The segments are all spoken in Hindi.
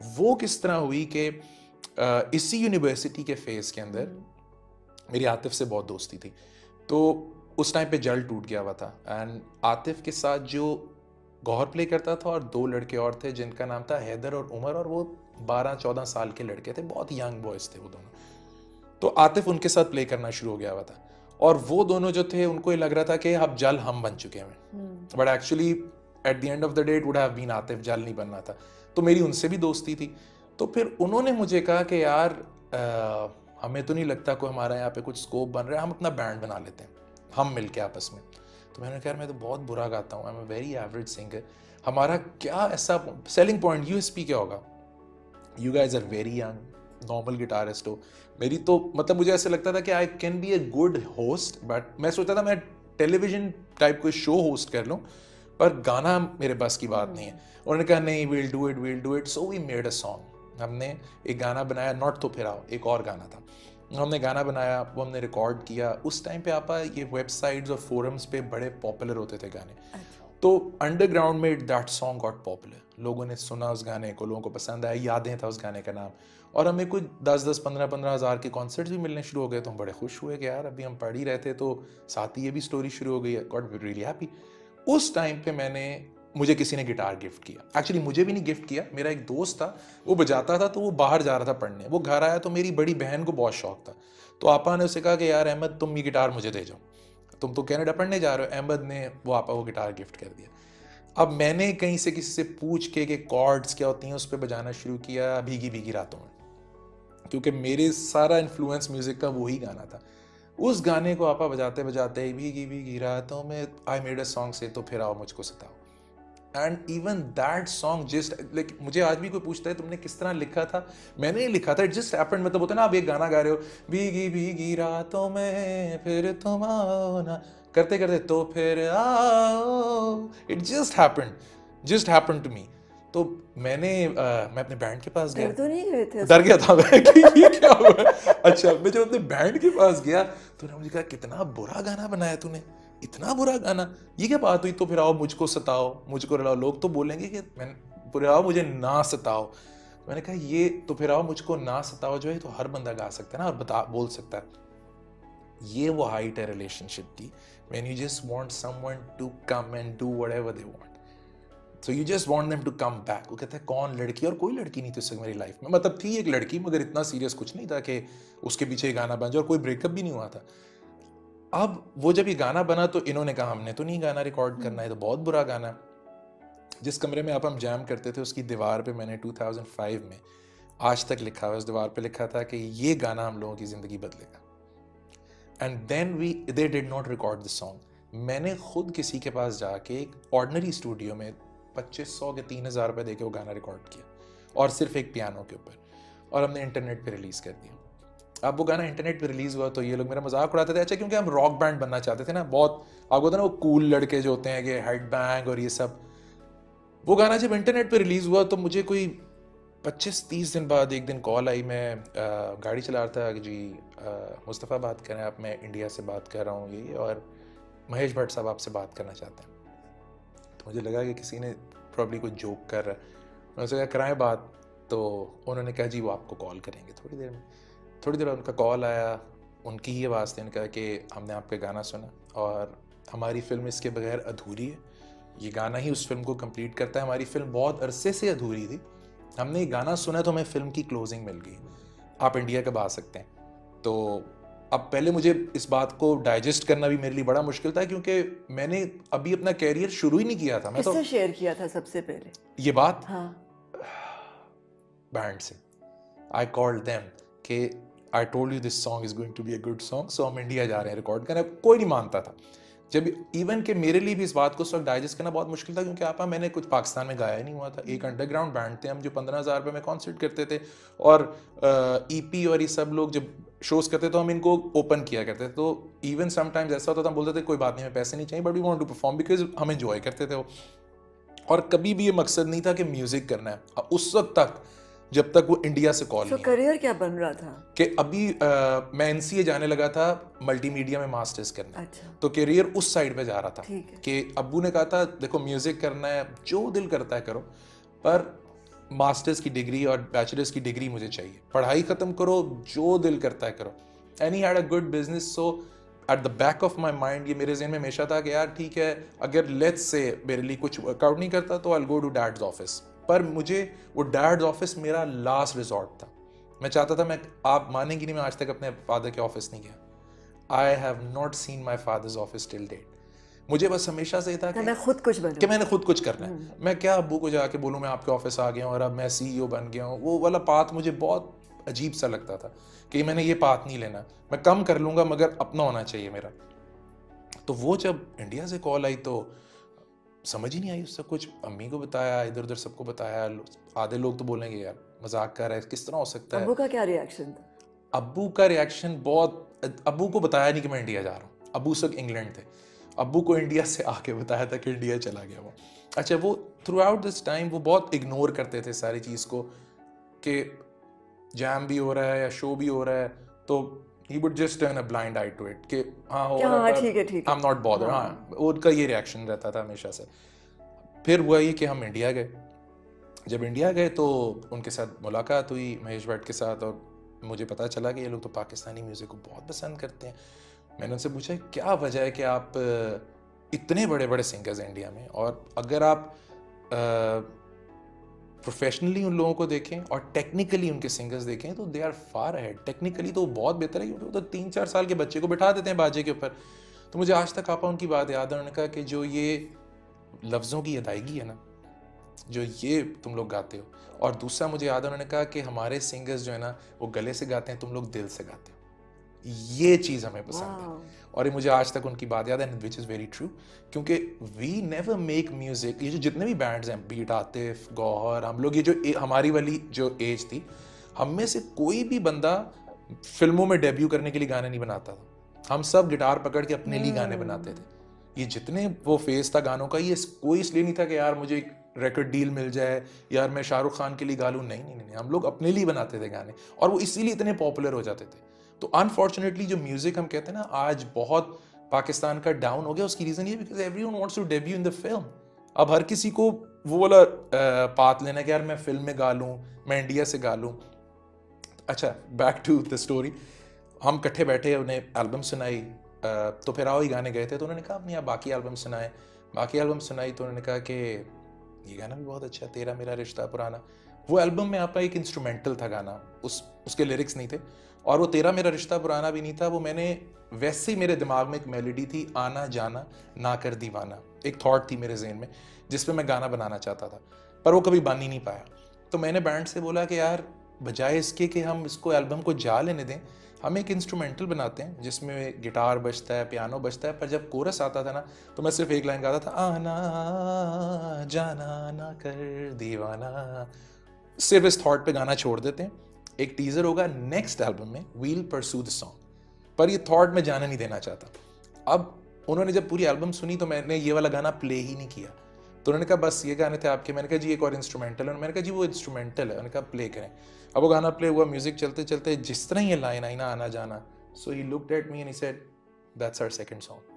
वो किस तरह हुई कि इसी यूनिवर्सिटी के फेज़ के अंदर मेरी आतिफ से बहुत दोस्ती थी, तो उस टाइम पे जल टूट गया हुआ था। एंड आतिफ के साथ जो गौहर प्ले करता था और 2 लड़के और थे जिनका नाम था हैदर और उमर, और वो 12-14 साल के लड़के थे, बहुत यंग बॉयज़ थे वो दोनों। तो आतिफ उनके साथ प्ले करना शुरू हो गया हुआ था, और वो दोनों जो थे उनको ये लग रहा था कि अब जल हम बन चुके हैं, but actually at the end of the day it would have been Atif, जल नहीं बनना था। तो मेरी उनसे भी दोस्ती थी। तो फिर उन्होंने मुझे कहा कि यार हमें तो नहीं लगता कोई हमारा यहाँ पे कुछ स्कोप बन रहा है, हम अपना बैंड बना लेते हैं हम मिल के आपस में। तो मैंने कहा मैं तो बहुत बुरा गाता हूँ, I am a very average singer, हमारा क्या ऐसा सेलिंग पॉइंट, यूएसपी क्या होगा? You guys are very young, normal guitarist हो। मेरी तो मतलब मुझे ऐसे लगता था कि I can be a good host, but मैं सोचता था मैं टेलीविजन टाइप कोई शो होस्ट कर लूँ, पर गाना मेरे बस की बात नहीं है। उन्होंने कहा नहीं, will do it, so we made a song. हमने एक गाना बनाया, नॉट तो फिर आओ, एक और गाना था, हमने गाना बनाया, वो हमने रिकॉर्ड किया। उस टाइम पे आपा ये वेबसाइट्स और फोरम्स पे बड़े पॉपुलर होते थे गाने, तो अंडरग्राउंड में दैट सॉन्ग गॉट पॉपुलर, लोगों ने सुना उस गाने को, लोगों को पसंद आया, यादें था उस गाने का नाम, और हमें कुछ 10-10, 15-15 हज़ार के कॉन्सर्ट्स भी मिलने शुरू हो गए। तो हम बड़े खुश हुए कि यार अभी हम पढ़ ही रहे थे तो साथ ही ये भी स्टोरी शुरू हो गई है, गॉट रियली हैप्पी। उस टाइम पे मुझे किसी ने गिटार गिफ्ट किया, एक्चुअली मुझे भी नहीं गिफ्ट किया, मेरा एक दोस्त था वो बजाता था, तो वो बाहर जा रहा था पढ़ने, वो घर आया तो मेरी बड़ी बहन को बहुत शौक था, तो आपा ने उसे कहा कि यार अहमद तुम ये गिटार मुझे दे जाओ, तुम तो कनाडा पढ़ने जा रहे हो। अहमद ने वो गिटार गिफ्ट कर दिया। अब मैंने कहीं से किसी से पूछ के कि कॉर्ड्स क्या होती हैं उस पर बजाना शुरू किया भीगी भीगी रातों में, क्योंकि मेरे सारा इन्फ्लुएंस म्यूज़िक का वही गाना था। उस गाने को आपा बजाते बजाते भीगी भीगी रातों में आई मेड अ सॉन्ग से तो फिर आओ मुझको सताओ। And even that song just like, मुझे आज भी कोई पूछता है तुमने किस तरह लिखा था, मैंने नहीं लिखा था, इट जस्ट हैपेंड। मतलब होता है ना, आप एक गाना गा रहे हो भीगी भीगी रातों में फिर तुम आओ ना, करते करते तो फिर आओ, it just happened to me. तो मैं अपने बैंड के पास गया, तो नहीं गए थे? डर गया था मैं कि ये क्या हुआ है। अच्छा, मैं जब अपने बैंड के पास गया तो उन्होंने मुझे कहा कितना बुरा गाना बनाया तूने, इतना बुरा गाना, ये क्या बात हुई, तो फिर आओ मुझको सताओ मुझको रुलाओ, लोग तो बोलेंगे कि फिर आओ मुझे ना सताओ। मैंने कहा ये तो फिर आओ मुझको ना सताओ जो है तो हर बंदा गा सकता है ना, और बोल सकता है। ये वो हाइट है रिलेशनशिप की, when you just want someone to come and do whatever they want, so you just want them to come back. वो कहता है कौन लड़की, और कोई लड़की नहीं थी उससे मेरी लाइफ में, मतलब थी एक लड़की मगर इतना सीरियस कुछ नहीं था कि उसके पीछे गाना बन जाए, और कोई ब्रेकअप भी नहीं हुआ था। अब वो जब ये गाना बना तो इन्होंने कहा हमने तो नहीं गाना रिकॉर्ड करना है, तो बहुत बुरा गाना है। जिस कमरे में आप हम जैम करते थे उसकी दीवार पे मैंने 2005 में आज तक लिखा हुआ, उस दीवार पे लिखा था कि ये गाना हम लोगों की ज़िंदगी बदलेगा। And then they did not record this song. मैंने खुद किसी के पास जाके एक ऑर्डिनरी स्टूडियो में 2500 के 3000 रुपये दे के वो गाना रिकॉर्ड किया, और सिर्फ एक पियानो के ऊपर, और हमने इंटरनेट पे रिलीज़ कर दिया। अब वो गाना इंटरनेट पे रिलीज़ हुआ तो ये लोग मेरा मजाक उड़ाते थे, अच्छा क्योंकि हम रॉक बैंड बनना चाहते थे ना, बहुत आपको होता ना वो कूल लड़के जो होते हैं कि हेड बैंग और ये सब। वो गाना जब इंटरनेट पे रिलीज़ हुआ तो मुझे कोई 25-30 दिन बाद एक दिन कॉल आई, मैं गाड़ी चला रहा था कि जी मुस्तफ़ा बात कर रहे हैं आप, मैं इंडिया से बात कर रहा हूँ ये, और महेश भट्ट साहब आपसे बात करना चाहते हैं। तो मुझे लगा कि किसी ने प्रॉब्ली कोई जोक कर रहा है, मैंने उनसे कहा कराएं बात, तो उन्होंने कहा जी वो आपको कॉल करेंगे थोड़ी देर में। थोड़ी देर उनका कॉल आया, उनकी ही आवाज़ थी, उन्होंने कहा कि हमने आपका गाना सुना और हमारी फ़िल्म इसके बगैर अधूरी है, ये गाना ही उस फिल्म को कंप्लीट करता है, हमारी फ़िल्म बहुत अरसे से अधूरी थी, हमने ये गाना सुना तो हमें फ़िल्म की क्लोजिंग मिल गई, आप इंडिया कब आ सकते हैं। तो अब पहले मुझे इस बात को डाइजेस्ट करना भी मेरे लिए बड़ा मुश्किल था, क्योंकि मैंने अभी अपना कैरियर शुरू ही नहीं किया था। मैं तो किससे शेयर किया था सबसे पहले ये बात? हाँ, बैंड से। आई कॉल्ड देम कि I told you this song is going to be a good song, so हम इंडिया जा रहे हैं रिकॉर्ड करने। कोई नहीं मानता था, जब इवन कि मेरे लिए भी इस बात को उस वक्त डाइजेस्ट करना बहुत मुश्किल था, क्योंकि आपा मैंने कुछ पाकिस्तान में गाया ही नहीं हुआ था। एक अंडरग्राउंड बैंड थे हम जो 15,000 रुपये में कॉन्सर्ट करते थे, और ईपी और ये सब लोग जब शोज़ करते तो हम इनको ओपन किया करते थे। तो इवन समटाइम्स ऐसा होता था, हम बोलते थे कोई बात नहीं, हमें पैसे नहीं चाहिए, but we want to perform, because हम एंजॉय करते थे वो, और कभी भी ये मकसद नहीं था कि म्यूज़िक करना है उस वक्त तक, जब तक वो इंडिया से कॉल नहीं। करियर क्या बन रहा था कि अभी मैं एनसीए जाने लगा था मल्टीमीडिया में मास्टर्स करना। अच्छा, तो करियर उस साइड पे जा रहा था ठीक है। कि अब्बू ने कहा था देखो म्यूजिक करना है जो दिल करता है करो, पर मास्टर्स की डिग्री और बैचलर्स की डिग्री मुझे चाहिए, पढ़ाई ख़त्म करो, जो दिल करता है करो। And he had a good business, so at the back of my mind ये मेरे जहन में हमेशा था कि यार ठीक है, अगर लेट्स से मेरे लिए कुछ वर्कआउट नहीं करता तो I go to dad's office. पर मुझे वो डैड्स ऑफिस मेरा लास्ट रिजॉर्ट था। मैं चाहता था, मैं, आप मानेंगी नहीं, मैं आज तक अपने फादर के ऑफिस नहीं गया। I have not seen my father's office till date. मुझे बस हमेशा से था मैं खुद कुछ बनूं, कि मैंने खुद कुछ करना है। मैं क्या अब्बू को जाके बोलूँ मैं आपके ऑफिस आ गया हूँ और अब मैं सीईओ बन गया हूँ, वो वाला पाथ मुझे बहुत अजीब सा लगता था कि मैंने ये पाथ नहीं लेना। मैं कम कर लूँगा मगर अपना होना चाहिए मेरा। तो वो जब इंडिया से कॉल आई तो समझ ही नहीं आई उससे कुछ। अम्मी को बताया, इधर उधर सबको बताया। आधे लोग तो बोलेंगे यार मजाक कर रहा है, किस तरह हो सकता है। अब्बू का क्या रिएक्शन था? अब्बू का रिएक्शन बहुत, अब्बू को बताया नहीं कि मैं इंडिया जा रहा हूँ, अब्बू उस वक्त इंग्लैंड थे। अब्बू को इंडिया से आके बताया था कि इंडिया चला गया वो। अच्छा, वो थ्रू आउट दिस टाइम वो बहुत इग्नोर करते थे सारी चीज़ को, कि जैम भी हो रहा है या शो भी हो रहा है तो he would just turn a blind eye to it कि हाँ हो रहा है, ठीक है ठीक है, आई एम नॉट बॉदर। हाँ, उनका ये रिएक्शन रहता था हमेशा से। फिर हुआ ये कि हम इंडिया गए। जब इंडिया गए तो उनके साथ मुलाकात हुई महेश भट्ट के साथ, और मुझे पता चला कि ये लोग तो पाकिस्तानी म्यूज़िक को बहुत पसंद करते हैं। मैंने उनसे पूछा क्या वजह है कि आप इतने बड़े बड़े सिंगर्स हैं इंडिया में, और अगर आप प्रोफेशनली उन लोगों को देखें और टेक्निकली उनके सिंगर्स देखें तो they are far ahead. Technically तो बहुत बेहतर है, क्योंकि तो 3-4 साल के बच्चे को बिठा देते हैं बाजे के ऊपर। तो मुझे आज तक आपा उनकी बात याद है। उन्होंने कहा कि जो ये लफ्ज़ों की अदायगी है ना, जो ये तुम लोग गाते हो, और दूसरा मुझे याद है उन्होंने कहा कि हमारे सिंगर्स जो है ना वो गले से गाते हैं, तुम लोग दिल से गाते हो। ये चीज़ हमें पसंद है, और ये मुझे आज तक उनकी बात याद है, विच इज़ वेरी ट्रू। क्योंकि वी नेवर मेक म्यूज़िक, ये जो जितने भी बैंड्स हैं, बीट, आतिफ, गौहर, हम लोग, ये जो हमारी वाली जो एज थी, हम में से कोई भी बंदा फिल्मों में डेब्यू करने के लिए गाने नहीं बनाता था। हम सब गिटार पकड़ के अपने लिए गाने बनाते थे। ये जितने वो फेज था गानों का, ये कोई इसलिए नहीं था कि यार मुझे एक रिकॉर्ड डील मिल जाए, यार मैं शाहरुख खान के लिए गा लूँ। नहीं नहीं नहीं, हम लोग अपने लिए बनाते थे गाने, और वो इसीलिए इतने पॉपुलर हो जाते थे। तो अनफॉर्चुनेटली जो म्यूजिक हम कहते हैं ना आज बहुत पाकिस्तान का डाउन हो गया, उसकी रीजन ये because everyone wants to debut in the film. अब हर किसी को वो वाला पाथ लेना कि यार मैं फिल्म में गा लूँ, मैं इंडिया से गा लूँ। अच्छा, बैक टू द स्टोरी। हम इकट्ठे बैठे, उन्हें एल्बम सुनाई, तो फिर आओ ही गाने गए थे, तो उन्होंने कहा अपनी आप बाकी एल्बम सुनाए। बाकी एल्बम सुनाई तो उन्होंने कहा कि ये गाना भी बहुत अच्छा है, तेरा मेरा रिश्ता पुराना। वो एल्बम में आपका एक इंस्ट्रूमेंटल था गाना, उसके लिरिक्स नहीं थे, और वो तेरा मेरा रिश्ता पुराना भी नहीं था। वो मैंने वैसे ही, मेरे दिमाग में एक मेलोडी थी, आना जाना ना कर दीवाना, एक थॉट थी मेरे जहन में जिस पे मैं गाना बनाना चाहता था, पर वो कभी बन ही नहीं पाया। तो मैंने बैंड से बोला कि यार बजाय इसके कि हम इसको एल्बम को जा लेने दें, हम एक इंस्ट्रूमेंटल बनाते हैं जिसमें गिटार बजता है, पियानो बजता है। पर जब कोरस आता था ना तो मैं सिर्फ एक लाइन गाता था, आना जाना ना कर दीवाना। सिर्फ इस थॉट पे गाना छोड़ देते हैं। एक टीजर होगा नेक्स्ट एल्बम में, वील परसू द सॉन्ग, पर ये थॉट में जाने नहीं देना चाहता। अब उन्होंने जब पूरी एल्बम सुनी तो मैंने ये वाला गाना प्ले ही नहीं किया। तो उन्होंने कहा बस ये गाने थे आपके। मैंने कहा जी एक और इंस्ट्रूमेंटल है। मैंने कहा जी वो इंस्ट्रूमेंटल है। उन्होंने कहा प्ले करें। अब वो गाना प्ले हुआ, म्यूजिक चलते चलते जिस तरह ये लाइन आई ना, आना जाना, so he looked at me and he said that's our second song.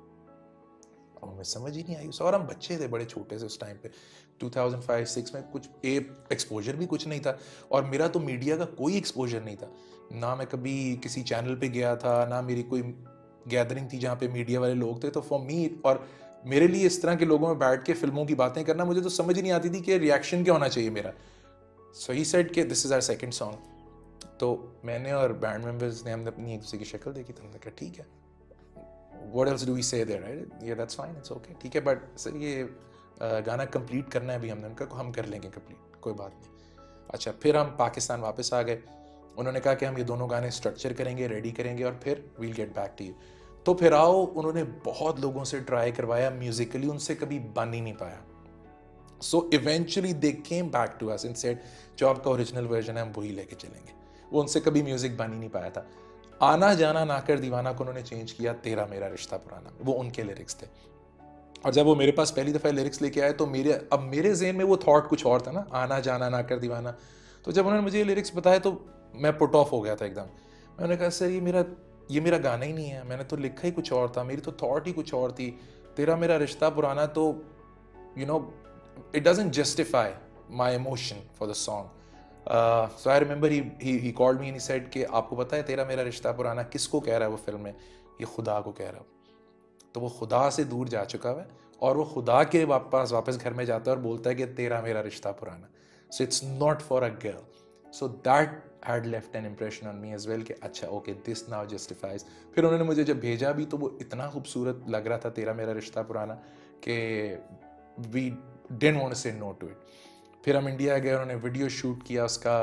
अब हमें समझ ही नहीं आई, और हम बच्चे थे, बड़े छोटे से उस टाइम पे, 2005-6 में कुछ एक्सपोजर भी कुछ नहीं था, और मेरा तो मीडिया का कोई एक्सपोजर नहीं था ना। मैं कभी किसी चैनल पे गया था ना, मेरी कोई गैदरिंग थी जहाँ पे मीडिया वाले लोग थे। तो फॉर मी, और मेरे लिए इस तरह के लोगों में बैठ के फिल्मों की बातें करना, मुझे तो समझ ही नहीं आती थी कि रिएक्शन क्या होना चाहिए मेरा। सो ही सेड कि this is our second song. तो मैंने और बैंड मेंबर्स ने, हमने अपनी एक दूसरे की शक्ल देखी, तो हमने कहा ठीक है, what else do we say there, right, या दैट्स फाइन, इट्स ओके, ठीक है, बट सर ये गाना कंप्लीट करना है अभी। हमने उनका हम कर लेंगे कंप्लीट, कोई बात नहीं। अच्छा, फिर हम पाकिस्तान वापस आ गए। उन्होंने कहा कि हम ये दोनों गाने स्ट्रक्चर करेंगे, रेडी करेंगे, और फिर we'll get back to you. तो फिर आओ, उन्होंने बहुत लोगों से ट्राई करवाया म्यूजिकली, उनसे कभी बन ही नहीं पाया। So eventually they came back to us and said जो आपका ओरिजिनल वर्जन है हम वही लेके चलेंगे। वो उनसे कभी म्यूजिक बन ही नहीं पाया था। आना जाना ना कर दीवाना को उन्होंने चेंज किया तेरा मेरा रिश्ता पुराना, वो उनके लिरिक्स थे। और जब वो मेरे पास पहली दफ़ा लिरिक्स लेके आए तो मेरे ज़हन में वो थॉट कुछ और था ना, आना जाना ना कर दीवाना। तो जब उन्होंने मुझे ये लिरिक्स बताए तो मैं पुट ऑफ हो गया था एकदम। मैंने कहा सर ये मेरा गाना ही नहीं है, मैंने तो लिखा ही कुछ और था, मेरी तो थॉट ही कुछ और थी। तेरा मेरा रिश्ता पुराना तो you know it doesn't justify my emotion for the song. So I remember he called me and he said कि आपको पता है तेरा मेरा रिश्ता पुराना किसको कह रहा है वो फिल्म में? ये खुदा को कह रहा है। तो वो खुदा से दूर जा चुका है और वो खुदा के वापस घर में जाता है और बोलता है कि तेरा मेरा रिश्ता पुराना. So it's not for a girl. So that had left an impression on me as well कि अच्छा okay this now justifies. फिर उन्होंने मुझे जब भेजा भी तो वो इतना खूबसूरत लग रहा था तेरा मेरा रिश्ता पुराना कि we didn't want to say no to it. फिर हम इंडिया गए, उन्होंने वीडियो शूट किया उसका,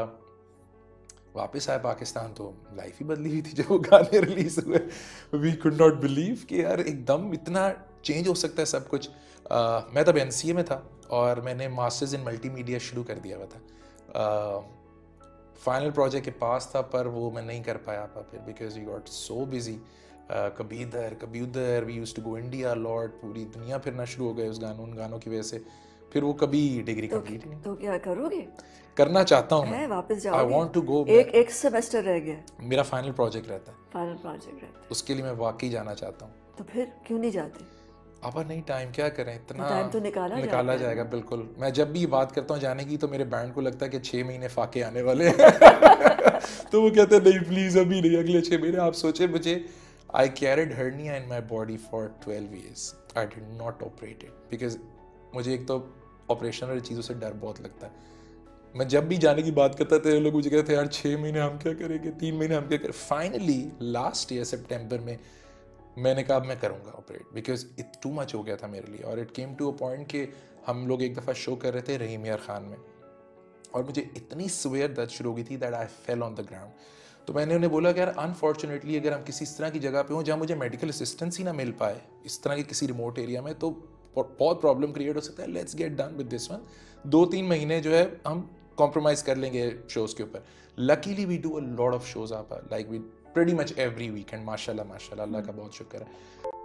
वापस आए पाकिस्तान तो लाइफ ही बदली हुई थी जब वो गाने रिलीज हुए. वी कुड नॉट बिलीव कि यार एकदम इतना चेंज हो सकता है सब कुछ. मैं तब NCA में था और मैंने मास्टर्स इन मल्टीमीडिया शुरू कर दिया हुआ था. फाइनल प्रोजेक्ट के पास था पर वो मैं नहीं कर पाया था फिर because we got so busy. कभी इधर कभी उधर, we used to go India lot, पूरी दुनिया फिरना शुरू हो गए उन गानों की वजह से. फिर वो कभी डिग्री कंप्लीट नहीं. तो क्या करोगे? करना चाहता हूँ मैं, वापस जाओगे? I want to go. एक सेमेस्टर रह गया. मेरा फाइनल प्रोजेक्ट रहता है. फाइनल प्रोजेक्ट रहता है. उसके लिए मैं वाकई जाना चाहता हूँ. तो फिर क्यों नहीं जाते? अब नहीं, टाइम क्या करें, इतना टाइम तो निकाला जाएगा. बिल्कुल. मैं जब भी बात करता हूँ जाने की तो मेरे बैंड को लगता है कि 6 महीने फाके आने वाले हैं. तो वो कहते हैं नहीं प्लीज अभी नहीं, अगले 6 महीने. आप सोचे मुझे, I carried hernia in my body for 12 years. I did not operate it because मुझे एक तो ऑपरेशन वाली चीज़ों से डर बहुत लगता है. मैं जब भी जाने की बात करता था लोग मुझे कहते थे यार 6 महीने हम क्या करेंगे, 3 महीने हम क्या करें. फाइनली लास्ट ईयर सितंबर में मैंने कहा मैं करूँगा operate because it too much हो गया था मेरे लिए. और it came to a point कि हम लोग एक दफ़ा शो कर रहे थे रहीम यार खान में और मुझे इतनी सवेयर दर्द शुरू हो गई थी that I fell on the ground. तो मैंने उन्हें बोला कि यार अनफॉर्चुनेटली अगर हम किसी इस तरह की जगह पे हों जहाँ मुझे मेडिकल असिस्टेंस ही ना मिल पाए इस तरह के किसी रिमोट एरिया में, तो बहुत प्रॉब्लम क्रिएट हो सकता है. Let's get done with this one. 2-3 महीने जो है हम कॉम्प्रोमाइज़ कर लेंगे शोज़ के ऊपर. Luckily we do a lot of shows आप like we pretty much every weekend. माशाल्लाह माशाल्लाह, अल्लाह का बहुत शुक्र है.